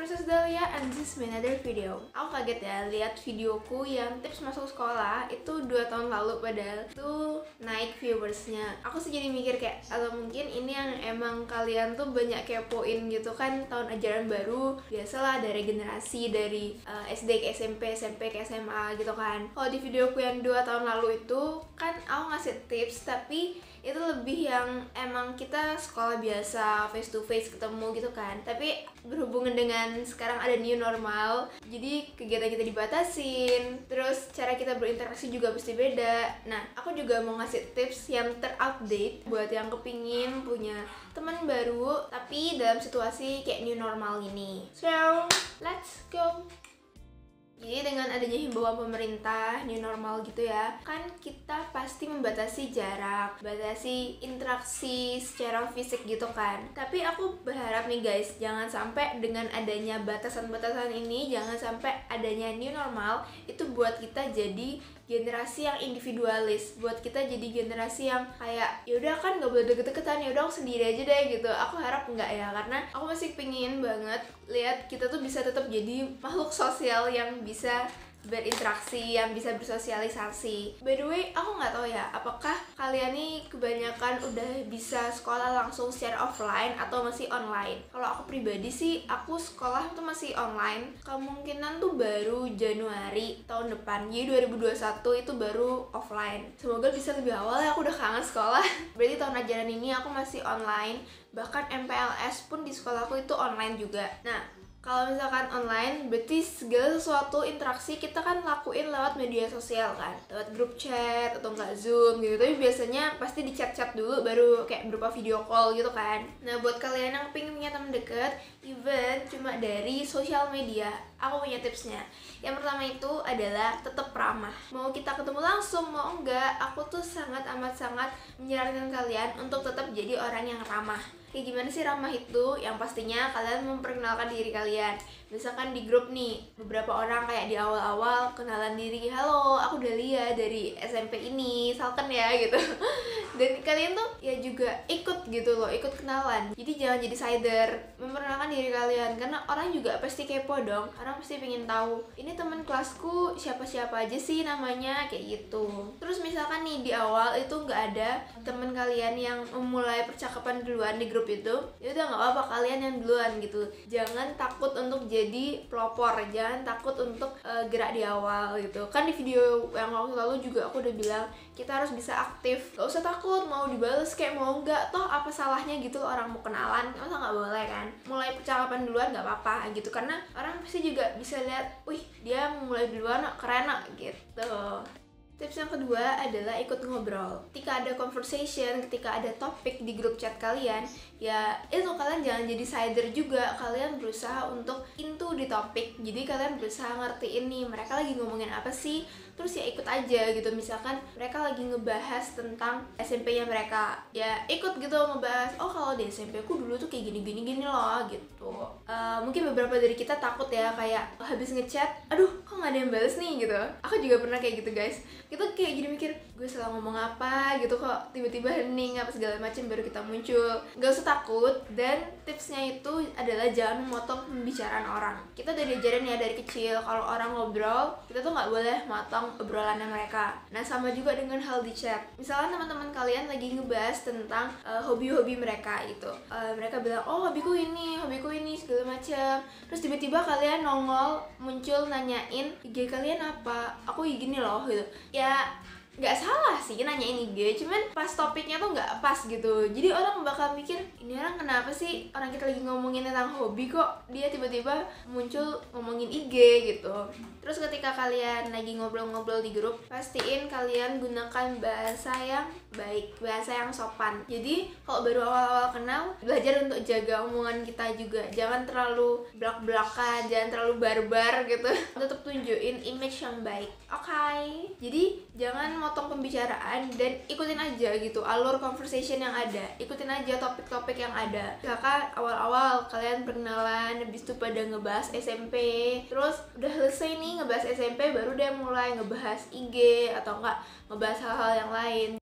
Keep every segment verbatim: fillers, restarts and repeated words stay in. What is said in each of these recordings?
Princess Dahlia and this is my another video. Aku kaget ya lihat videoku yang tips masuk sekolah itu dua tahun lalu, padahal tuh naik viewersnya. Aku sih jadi mikir kayak, atau mungkin ini yang emang kalian tuh banyak kepoin gitu kan, tahun ajaran baru biasalah ada regenerasi dari uh, S D ke S M P, S M P ke S M A gitu kan. Kalau di videoku yang dua tahun lalu itu kan aku ngasih tips, tapi itu lebih yang emang kita sekolah biasa face to face ketemu gitu kan. Tapi berhubungan dengan sekarang ada new normal, jadi kegiatan kita dibatasin, terus cara kita berinteraksi juga pasti beda. Nah, aku juga mau ngasih tips yang terupdate buat yang kepingin punya teman baru tapi dalam situasi kayak new normal ini. So, let's go. Jadi dengan adanya himbauan pemerintah new normal gitu ya, kan kita pasti membatasi jarak, batasi interaksi secara fisik gitu kan. Tapi aku berharap nih guys, jangan sampai dengan adanya batasan-batasan ini, jangan sampai adanya new normal itu buat kita jadi generasi yang individualis, buat kita jadi generasi yang kayak yaudah kan gak boleh deket-deketan, yaudah aku sendiri aja deh gitu. Aku harap enggak ya, karena aku masih pengen banget lihat kita tuh bisa tetap jadi makhluk sosial yang bisa berinteraksi, yang bisa bersosialisasi. By the way, aku nggak tahu ya, apakah kalian nih kebanyakan udah bisa sekolah langsung secara offline atau masih online? Kalau aku pribadi sih, aku sekolah tuh masih online. Kemungkinan tuh baru Januari tahun depan, jadi dua ribu dua puluh satu itu baru offline. Semoga bisa lebih awal ya, aku udah kangen sekolah. Berarti tahun ajaran ini aku masih online. Bahkan M P L S pun di sekolahku itu online juga. Nah, kalau misalkan online, berarti segala sesuatu interaksi kita kan lakuin lewat media sosial kan, lewat grup chat atau enggak Zoom gitu. Tapi biasanya pasti di chat-chat dulu baru kayak berupa video call gitu kan. Nah, buat kalian yang pengen punya teman deket, even cuma dari sosial media, aku punya tipsnya. Yang pertama itu adalah tetap ramah. Mau kita ketemu langsung mau enggak, aku tuh sangat amat sangat menyarankan kalian untuk tetap jadi orang yang ramah. Kayak gimana sih ramah itu? Yang pastinya kalian memperkenalkan diri kalian. Misalkan di grup nih, beberapa orang kayak di awal-awal kenalan diri, halo aku Dahlia dari S M P ini, salken ya gitu. Dan kalian tuh ya juga ikut gitu loh, ikut kenalan. Jadi jangan jadi sider, memperkenalkan diri kalian, karena orang juga pasti kepo dong. Orang pasti pengen tahu, ini teman kelasku siapa-siapa aja sih namanya, kayak gitu. Terus misalkan nih di awal itu nggak ada teman kalian yang memulai percakapan duluan di grup itu, ya udah nggak apa-apa, kalian yang duluan gitu. Jangan takut untuk jadi pelopor, jangan takut untuk uh, gerak di awal gitu. Kan di video yang waktu lalu juga aku udah bilang kita harus bisa aktif, gak usah takut mau dibales kayak mau enggak, toh apa salahnya gitu loh, orang mau kenalan, masa nggak boleh kan? Mulai percakapan duluan nggak apa-apa gitu, karena orang pasti juga bisa lihat, wih dia mulai duluan keren gitu. Tips yang kedua adalah ikut ngobrol. Ketika ada conversation, ketika ada topik di grup chat kalian, ya itu kalian jangan jadi sider juga. Kalian berusaha untuk into di topik. Jadi kalian berusaha ngertiin nih mereka lagi ngomongin apa sih, terus ya ikut aja gitu. Misalkan mereka lagi ngebahas tentang S M P-nya mereka, ya ikut gitu ngebahas, oh kalau di S M P ku dulu tuh kayak gini-gini gini loh gitu. Uh, mungkin beberapa dari kita takut ya, kayak habis ngechat, aduh kok nggak ada yang bales nih gitu. Aku juga pernah kayak gitu guys. Kita kayak jadi mikir, gue salah ngomong apa gitu, kok tiba-tiba hening apa segala macam, baru kita muncul. Gak usah takut, dan tipsnya itu adalah jangan memotong pembicaraan orang. Kita udah diajarin ya dari kecil, kalau orang ngobrol, kita tuh nggak boleh motong obrolannya mereka. Nah, sama juga dengan hal di chat. Misalnya teman-teman kalian lagi ngebahas tentang uh, hobi-hobi mereka gitu. Uh, mereka bilang, oh hobiku ini, hobiku ini, segala macam. Terus tiba-tiba kalian nongol, muncul nanyain, I G kalian apa? Aku gini loh gitu. Ya nggak salah sih nanyain I G, cuman pas topiknya tuh nggak pas gitu. Jadi orang bakal mikir, ini orang kenapa sih, orang kita lagi ngomongin tentang hobi kok dia tiba-tiba muncul ngomongin I G gitu. Terus ketika kalian lagi ngobrol-ngobrol di grup, pastiin kalian gunakan bahasa yang baik, bahasa yang sopan. Jadi kalau baru awal-awal kenal, belajar untuk jaga omongan kita juga. Jangan terlalu belak-belakan, jangan terlalu barbar gitu. Tetap tunjukin image yang baik. Oke, okay? Jadi jangan motong pembicaraan dan ikutin aja gitu alur conversation yang ada, ikutin aja topik-topik yang ada. Misalkan awal-awal kalian perkenalan, habis itu pada ngebahas S M P, terus udah selesai nih ngebahas S M P, baru deh mulai ngebahas I G atau enggak ngebahas hal-hal yang lain.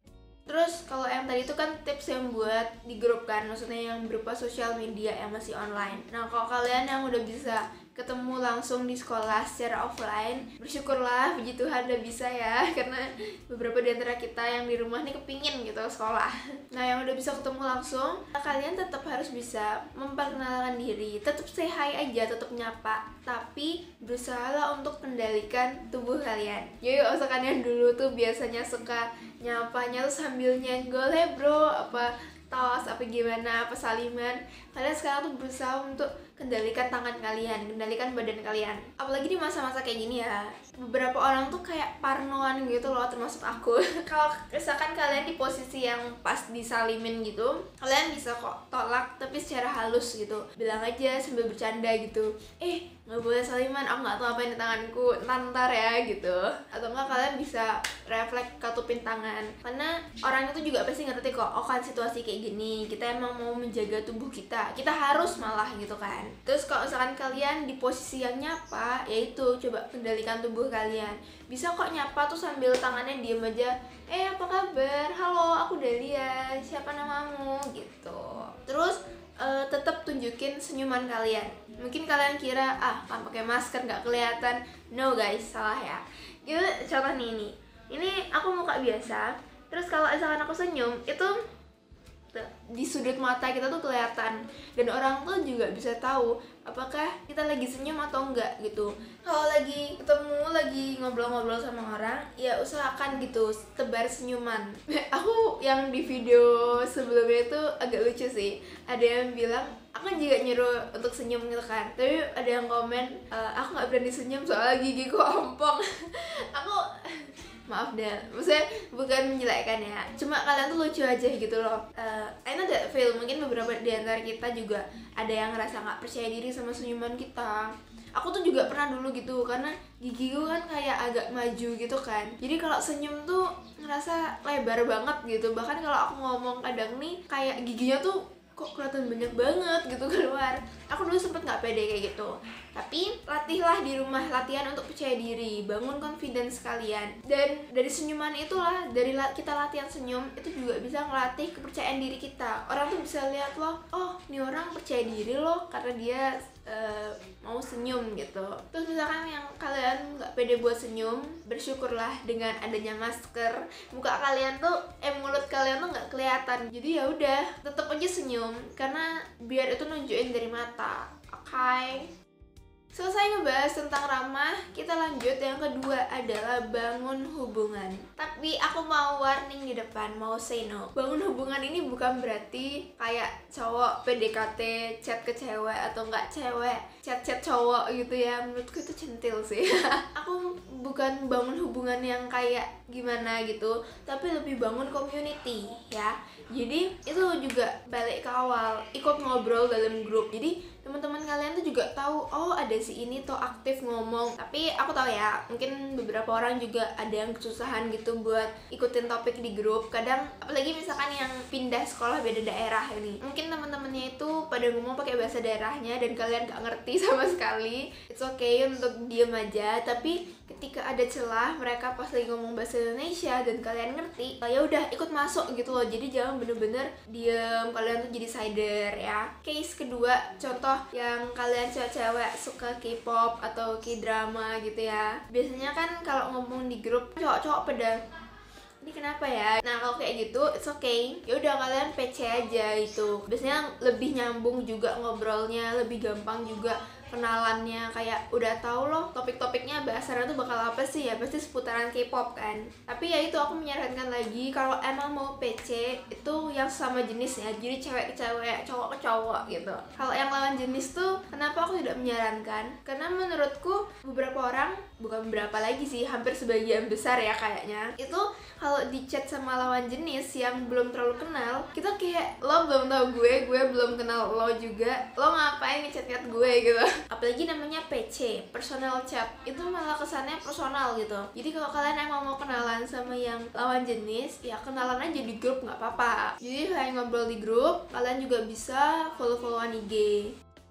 Terus kalau yang tadi itu kan tips yang buat di grup kan, maksudnya yang berupa sosial media yang masih online. Nah kalau kalian yang udah bisa ketemu langsung di sekolah secara offline, bersyukurlah, puji Tuhan udah bisa ya, karena beberapa di antara kita yang di rumah nih kepingin gitu sekolah. Nah yang udah bisa ketemu langsung, kalian tetap harus bisa memperkenalkan diri, tetap say hi aja, tetap nyapa, tapi berusaha untuk kendalikan tubuh kalian. Jadi gak usah kan yang dulu tuh biasanya suka nyapanya tuh sambil nyenggol, "Hey bro," apa tos, apa gimana, apa saliman. Kalian sekarang tuh berusaha untuk kendalikan tangan kalian, kendalikan badan kalian. Apalagi di masa-masa kayak gini ya, beberapa orang tuh kayak parnoan gitu loh, termasuk aku. Kalau misalkan kalian di posisi yang pas disalimin gitu, kalian bisa kok tolak tapi secara halus gitu. Bilang aja sambil bercanda gitu, "Eh, nggak boleh saliman, aku nggak tahu apa yang di tanganku, ntar ya," gitu. Atau enggak kalian bisa refleks katupin tangan, karena orang itu juga pasti ngerti kok, oh kan situasi kayak gini, kita emang mau menjaga tubuh kita, kita harus malah gitu kan. Terus kalau misalkan kalian di posisi yang nyapa, yaitu coba kendalikan tubuh kalian. Bisa kok nyapa tuh sambil tangannya diem aja, "Eh apa kabar? Halo, aku Dahlia, siapa namamu?" gitu. Terus uh, tetap tunjukin senyuman kalian. Mungkin kalian kira, ah kan pakai masker nggak kelihatan. No guys, salah ya. Gitu, contoh nih ini. Ini aku muka biasa. Terus kalau misalkan aku senyum, itu di sudut mata kita tuh kelihatan, dan orang tuh juga bisa tahu apakah kita lagi senyum atau enggak gitu. Kalau lagi ketemu, lagi ngobrol-ngobrol sama orang, ya usahakan gitu tebar senyuman. Aku yang di video sebelumnya itu agak lucu sih, ada yang bilang aku juga nyuruh untuk senyum gitu kan, tapi ada yang komen, e, aku nggak berani senyum soalnya gigiku ompong. Aku maaf deh, maksudnya bukan menjelekkan ya, cuma kalian tuh lucu aja gitu loh. uh, I know that feel, mungkin beberapa di antara kita juga ada yang ngerasa nggak percaya diri sama senyuman kita. Aku tuh juga pernah dulu gitu, karena gigi gue kan kayak agak maju gitu kan, jadi kalau senyum tuh ngerasa lebar banget gitu. Bahkan kalau aku ngomong kadang nih kayak giginya tuh kok kelihatan banyak banget gitu keluar. Aku dulu sempet nggak pede kayak gitu, tapi latihlah di rumah, latihan untuk percaya diri, bangun confidence kalian. Dan dari senyuman itulah, dari kita latihan senyum itu juga bisa ngelatih kepercayaan diri kita. Orang tuh bisa lihat loh, oh ini orang percaya diri loh karena dia uh, mau senyum gitu. Terus misalkan yang kalian nggak pede buat senyum, bersyukurlah dengan adanya masker, muka kalian tuh eh mulut kalian tuh nggak kelihatan, jadi ya udah tetap aja senyum, karena biar itu nunjukin dari mata. Oke, okay. Selesai ngebahas tentang ramah, kita lanjut. Yang kedua adalah bangun hubungan. Tapi aku mau warning di depan, mau say no. Bangun hubungan ini bukan berarti kayak cowok P D K T, chat ke cewek, atau enggak cewek chat-chat cowok gitu ya. Menurutku itu centil sih. Aku bukan bangun hubungan yang kayak gimana gitu, tapi lebih bangun community ya. Jadi itu juga balik ke awal, ikut ngobrol dalam grup. Jadi teman-teman kalian tuh juga tahu, oh ada si ini tuh aktif ngomong. Tapi aku tahu ya, mungkin beberapa orang juga ada yang kesusahan gitu buat ikutin topik di grup. Kadang apalagi misalkan yang pindah sekolah beda daerah ini, mungkin teman-temannya itu pada ngomong pakai bahasa daerahnya dan kalian gak ngerti sama sekali. It's okay untuk diem aja, tapi ketika ada celah mereka pas lagi ngomong bahasa Indonesia dan kalian ngerti, ya udah ikut masuk gitu loh. Jadi jangan bener-bener diem, kalian tuh jadi sider ya. Case kedua, contoh yang kalian cewek-cewek suka K-pop atau K-drama gitu ya. Biasanya kan kalau ngomong di grup cowok-cowok pada ini kenapa ya? Nah kalau kayak gitu, it's okay. Ya udah kalian P C aja itu. Biasanya lebih nyambung juga ngobrolnya, lebih gampang juga kenalannya, kayak udah tahu loh topik-topiknya bahasannya tuh bakal apa sih ya, pasti seputaran K-pop kan. Tapi ya itu aku menyarankan lagi kalau emang mau P C itu yang sama jenis ya, jadi cewek ke cewek, cowok ke cowok gitu. Kalau yang lawan jenis tuh kenapa aku tidak menyarankan? Karena menurutku beberapa orang, bukan beberapa lagi sih, hampir sebagian besar ya kayaknya, itu kalau di chat sama lawan jenis yang belum terlalu kenal, kita kayak lo belum tahu gue, gue belum kenal lo juga, lo ngapain ngechat-chat gue gitu. Apalagi namanya P C, personal chat, itu malah kesannya personal gitu. Jadi kalau kalian emang mau kenalan sama yang lawan jenis, ya kenalan aja di grup, nggak apa-apa. Jadi kayak ngobrol di grup, kalian juga bisa follow-followan I G.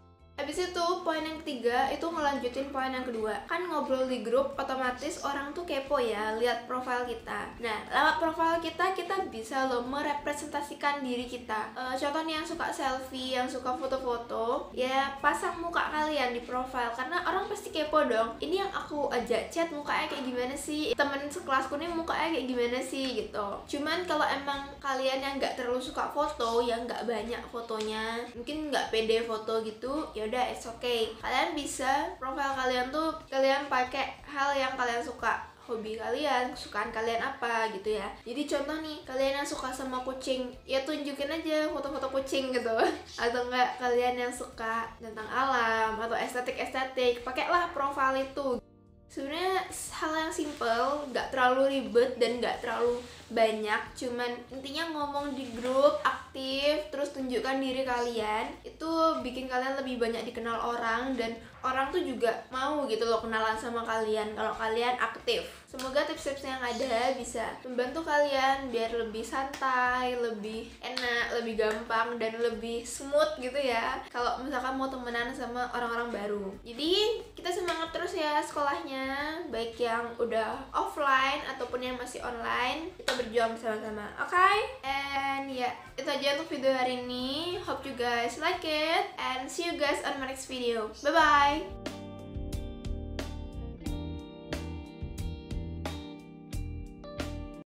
Habis itu poin yang ketiga itu ngelanjutin poin yang kedua. Kan ngobrol di grup otomatis orang tuh kepo ya lihat profil kita. Nah, lewat profil kita kita bisa loh merepresentasikan diri kita. E, contoh nih yang suka selfie, yang suka foto-foto, ya pasang muka kalian di profil karena orang pasti kepo dong. Ini yang aku ajak chat mukanya kayak gimana sih? Temen sekelasku nih mukanya kayak gimana sih gitu. Cuman kalau emang kalian yang nggak terlalu suka foto, yang nggak banyak fotonya, mungkin nggak pede foto gitu, ya udah it's okay. Kalian bisa profil kalian tuh kalian pakai hal yang kalian suka, hobi kalian, kesukaan kalian apa gitu ya. Jadi contoh nih, kalian yang suka sama kucing, ya tunjukin aja foto-foto kucing gitu. Atau enggak kalian yang suka tentang alam atau estetik-estetik, pakailah profil itu. Sebenarnya hal yang simple, nggak terlalu ribet dan nggak terlalu banyak, cuman intinya ngomong di grup, aktif, terus tunjukkan diri kalian, itu bikin kalian lebih banyak dikenal orang dan orang tuh juga mau gitu loh kenalan sama kalian kalau kalian aktif. Semoga tips-tips yang ada bisa membantu kalian biar lebih santai, lebih enak, lebih gampang, dan lebih smooth gitu ya kalau misalkan mau temenan sama orang-orang baru. Jadi kita semangat terus ya sekolahnya, baik yang udah offline ataupun yang masih online, kita berjuang bersama-sama. Oke? Okay? And ya, yeah, itu aja untuk video hari ini. Hope you guys like it and see you guys on my next video. Bye bye.